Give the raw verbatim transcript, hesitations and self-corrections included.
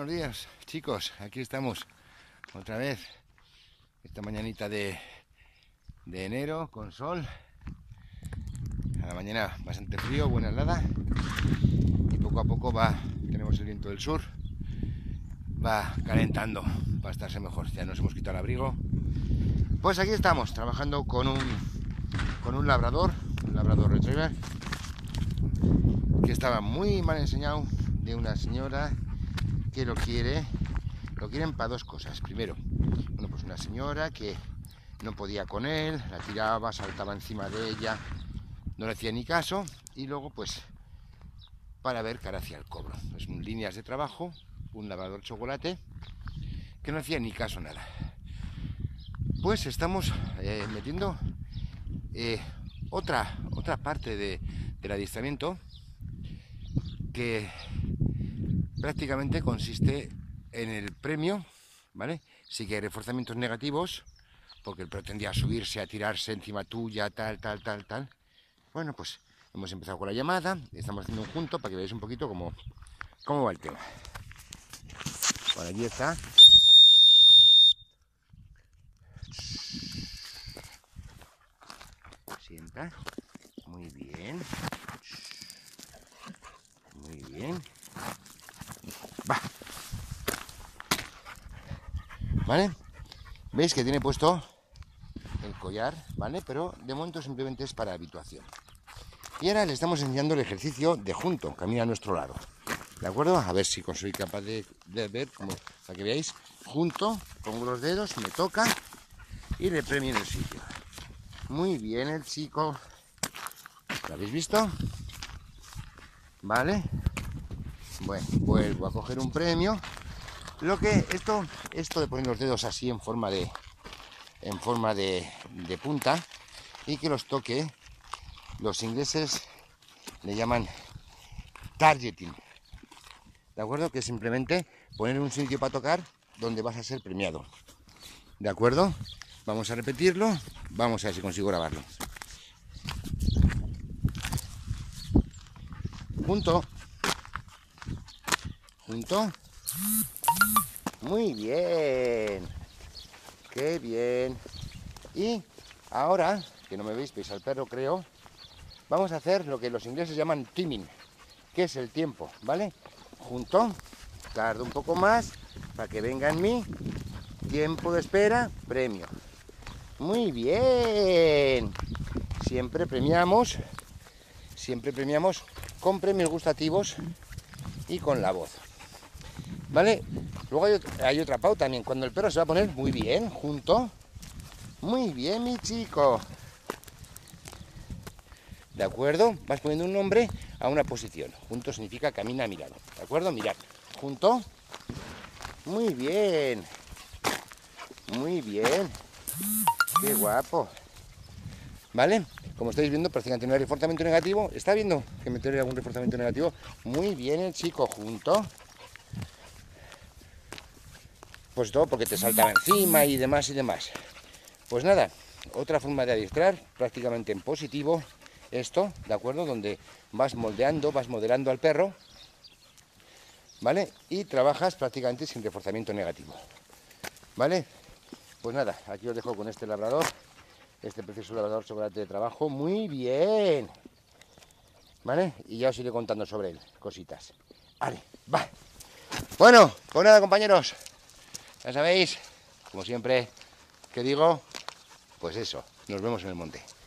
Buenos días, chicos, aquí estamos otra vez esta mañanita de, de enero con sol. A la mañana bastante frío, buena helada, y poco a poco va, tenemos el viento del sur, va calentando para estarse mejor. Ya nos hemos quitado el abrigo. Pues aquí estamos trabajando con un con un labrador, un labrador retriever, que estaba muy mal enseñado de una señora que lo quiere, lo quieren para dos cosas. Primero, bueno, pues una señora que no podía con él, la tiraba, saltaba encima de ella, no le hacía ni caso, y luego pues para ver cara hacia el cobro. Es un líneas de trabajo, un labrador chocolate que no hacía ni caso a nada. Pues estamos eh, metiendo eh, otra, otra parte de, del adiestramiento que prácticamente consiste en el premio, ¿vale? Sí que hay reforzamientos negativos, porque él pretendía subirse a tirarse encima tuya, tal, tal, tal, tal. Bueno, pues hemos empezado con la llamada, estamos haciendo un junto para que veáis un poquito cómo, cómo va el tema. Por allí está. Sienta. Muy bien. Muy bien. Va. ¿Vale? ¿Veis que tiene puesto el collar? ¿Vale? Pero de momento simplemente es para habituación. Y ahora le estamos enseñando el ejercicio de junto, camina a nuestro lado. ¿De acuerdo? A ver si soy capaz de, de ver, como, para que veáis. Junto, pongo los dedos, me toca y le premio en el sitio. Muy bien el chico. ¿Lo habéis visto? ¿Vale? Bueno, vuelvo a coger un premio. Lo que esto, esto de poner los dedos así en forma de, en forma de, de punta y que los toque, los ingleses le llaman targeting. ¿De acuerdo? Que es simplemente poner un sitio para tocar donde vas a ser premiado. ¿De acuerdo? Vamos a repetirlo. Vamos a ver si consigo grabarlo. Junto. Junto. Muy bien. Qué bien. Y ahora, que no me veis, veis al perro, creo, vamos a hacer lo que los ingleses llaman timing, que es el tiempo, ¿vale? Junto. Tardo un poco más para que venga en mí. Tiempo de espera, premio. Muy bien. Siempre premiamos, siempre premiamos con premios gustativos y con la voz. ¿Vale? Luego hay, hay otra pauta también, cuando el perro se va a poner muy bien, junto. Muy bien, mi chico. ¿De acuerdo? Vas poniendo un nombre a una posición. Junto significa camina a mi lado. ¿De acuerdo? Mirad. Junto. Muy bien. Muy bien. Qué guapo. ¿Vale? Como estáis viendo, prácticamente no hay reforzamiento negativo. ¿Está viendo que meterle algún reforzamiento negativo? Muy bien el chico. Junto. Pues todo porque te saltaba encima y demás y demás. Pues nada, otra forma de adiestrar, prácticamente en positivo, esto, ¿de acuerdo? Donde vas moldeando, vas modelando al perro, ¿vale? Y trabajas prácticamente sin reforzamiento negativo, ¿vale? Pues nada, aquí os dejo con este labrador, este precioso labrador chocolate de trabajo, muy bien, ¿vale? Y ya os iré contando sobre él, cositas. Vale, va. Bueno, pues nada, compañeros, ya sabéis, como siempre, ¿qué digo? Pues eso, nos vemos en el monte.